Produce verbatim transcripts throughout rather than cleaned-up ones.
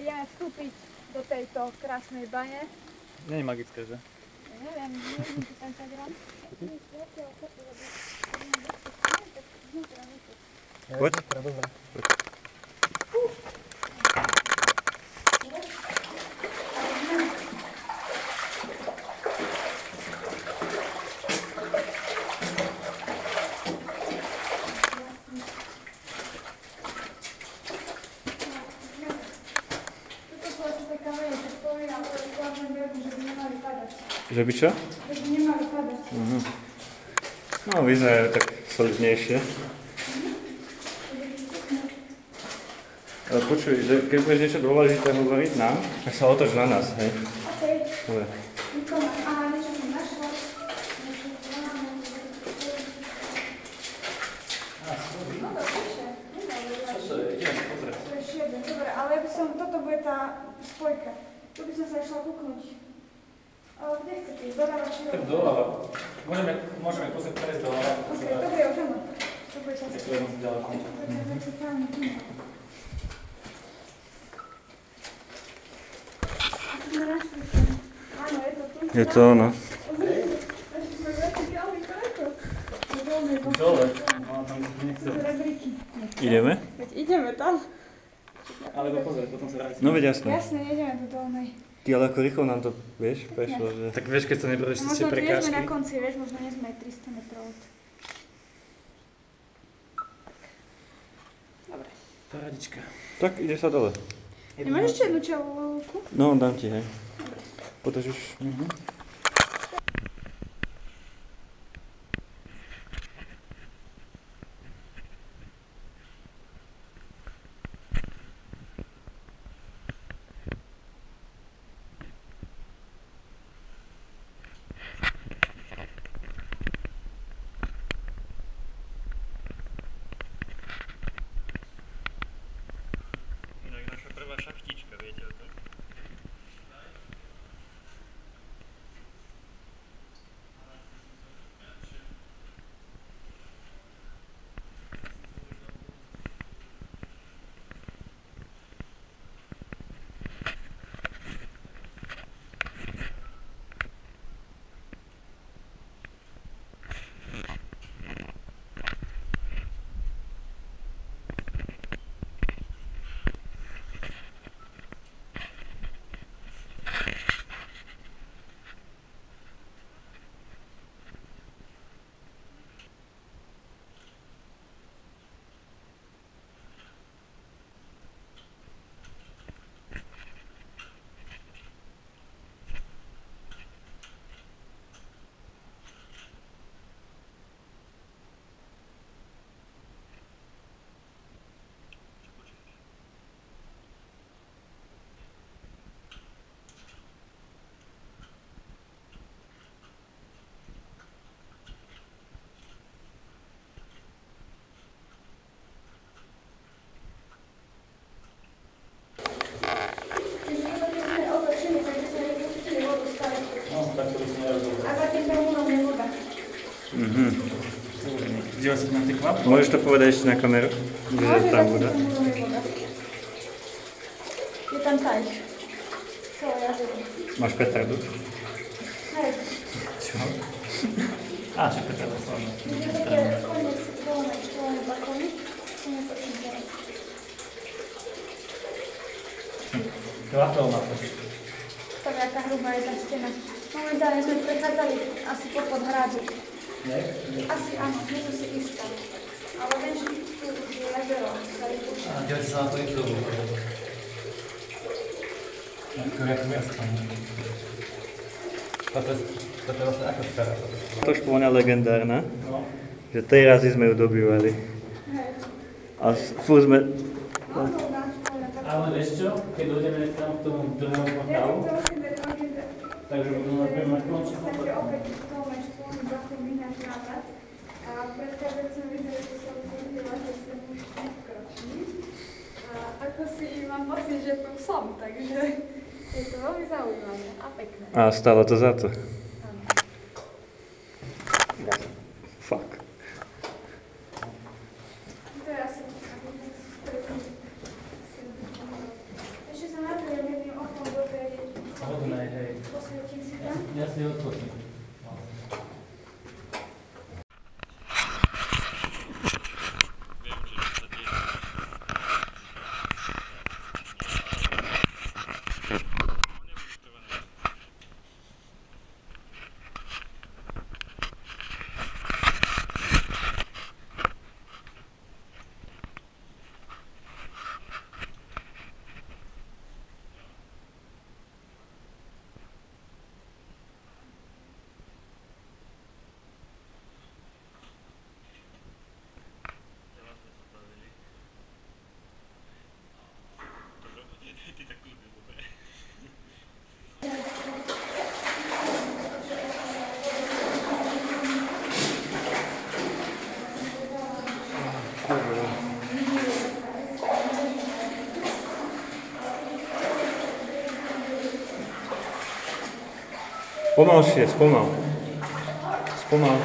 ideme vstúpiť do tejto krásnej bane. Nie je magické, že? Ja neviem, neviem, či tam sa gram. Poď. Že by čo? Že by nemali padať. Mhm. No, vyzerajú tak solidnejšie. Ale počuj, že keď budeš niečo dôležité hovoriť nám, tak sa otoč na nás, hej? Okej. Dobre. Á, niečo som našla. No to píše. Čo to je? Ideme sa pozrieť. To je šieben, dobre, ale ja by som, toto bude tá spojka. Tu by som sa išla kúknuť. Ale kde chcete ísť? Doľava či Tak doľava. Môžeme, môžeme kúsek prejsť doľava. Ok, to bude už ono. To bude sa Je to jedno ďaleko. Áno, je to tu. Je to ono. Dole. No, tam nechcem. Ideme? Veď ideme tam. Ale to pozrieť, potom sa vrátim. No veď jasné. Jasne, ideme do dolnej. Ty, ale ako rýchlo nám to, vieš, prešlo, že... Tak vieš, keď sa nebudeš Možno cez tie tu nie sme prekážky. na konci, vieš, možno nie sme aj tristo metrov od... Dobre. Paradička. Tak, ide sa dole. Nemáš ešte jednu čelku? No, dám ti, hej. Podržíš. Mhm. Naša prvá šachtička, viete o tom? Mhm. Zdieľa sa na tie kvapky? Môžeš to povedať ešte na kameru? Že tam voda. Je tam tajš. Celé jazero. Máš petardu? Hej. Čo? Á, čo petardu slavno. Je to také koniec dolnej štvolené balkóny. To netočím teraz. Kvapel má to. Tak aká hrubá je tá stena. Momentálne sme prechádzali asi pod hrádzu. Nie? Asi áno, nie som si istá. Ale viem, že tu je jazero. A kde si sa na to ísť dobu? Ako jak miasto. Toto je vlastne ako stará. To špôňa legendárna, no. Že tri razy sme ju dobývali. Hej. A furt sme... No, to dám špôňa. Ale vieš čo, keď dojdeme tam k tomu druhému portálu, takže budeme mať končí Takže opäť špôňa, špôňa, zase vyňať návrat. A predstavec sme videli, že sa uzrodila, že sem už nekročí. A ako si mám pocit, že tu som, takže je to veľmi zaujímavé a pekné. A stalo to za to. Áno. Fuck. To je asi... Ešte sa na to si odfotím. Pomalšie, spomal. Spomal.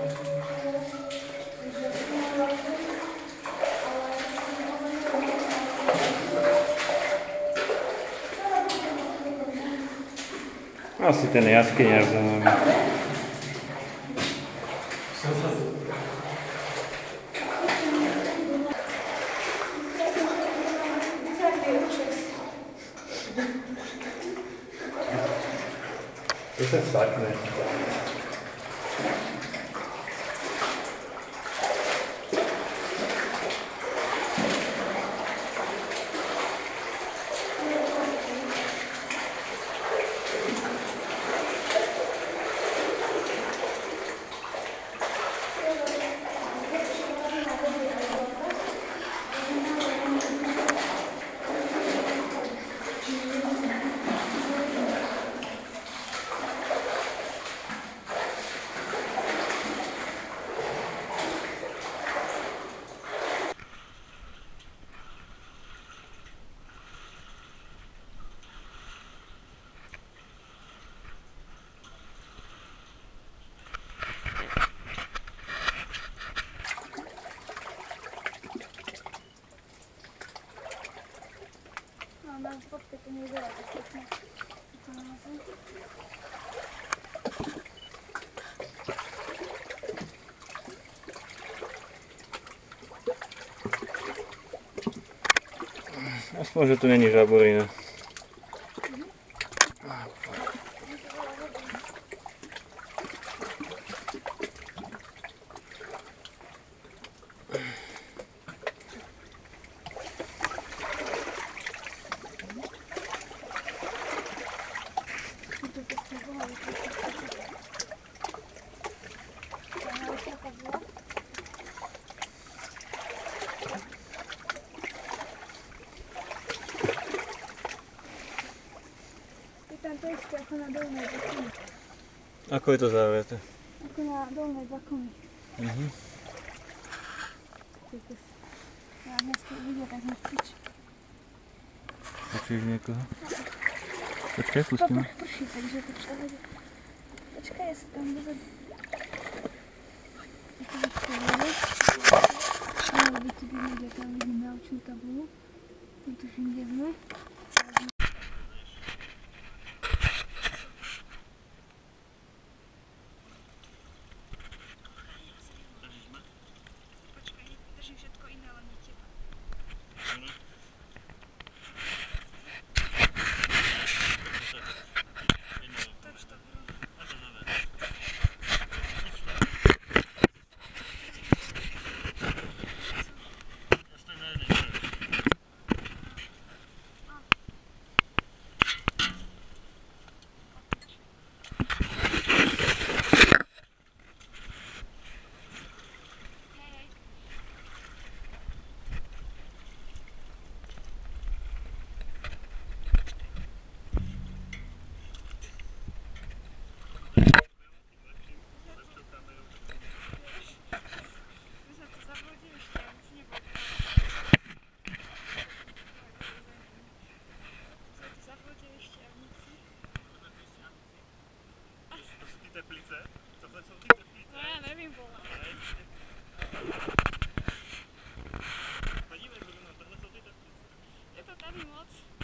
Asi ten jaskyňar za nami. To sa sakne. Na fotke to nevyzerá tak pekne. Aspoň, že tu není žaborina. Je tam to isté ako na dolnej Bakony. Ako je to zavreté? Ako na dolnej Bakony. Mhm. Ja dnes to vidia, tak mi krič. Počuješ niekoho? Počkaj, pustím. Prší, takže to človek. Počkaj, ja sa tam dozadu. Ako vyčkajeme. Malo by tu byť niekde, tam vidím naučnú tabulu. Netuším, kde sme. Teplice? Tohle jsou ty teplice? No já nevím, vole. Podívej, tohle jsou ty teplice. Je to tady moc.